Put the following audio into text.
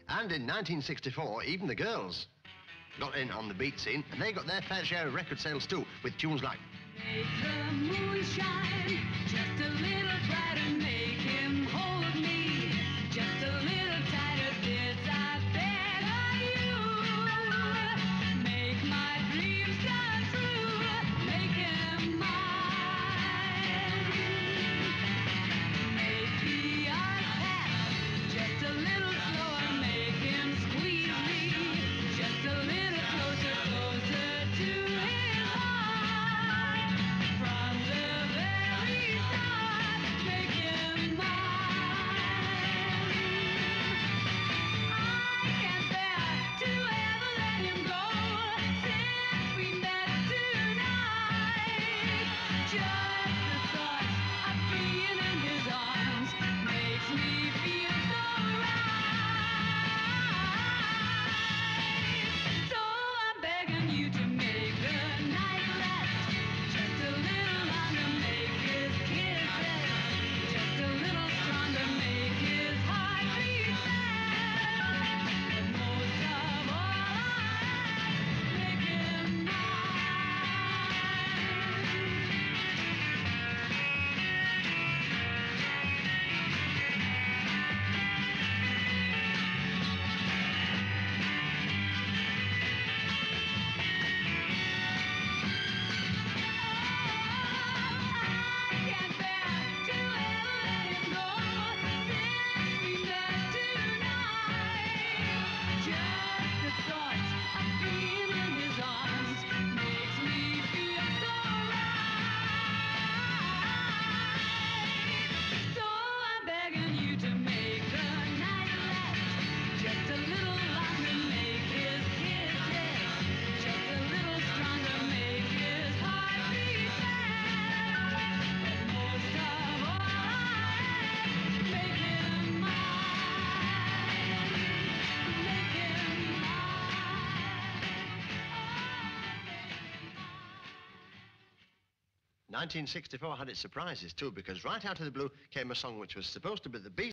And in 1964, even the girls got in on the beat scene, and they got their fair share of record sales too, with tunes like Make the moon shine just a little brighter, make him hold me just a little tighter, this I beg of you. Make my dreams come true, make him mine. Make the eyes pass just a little slower, make him squeeze me just a little closer, closer to his heart. From the very start, make him mine. I can't bear to ever let him go since we met tonight. Just the thought of being in his arms makes me feel so right. So I'm begging you to make the night last just a little longer, make his kisses just a little stronger, make his heart beat fast. But most of all, make him mine. 1964 had its surprises too, because right out of the blue came a song which was supposed to be the B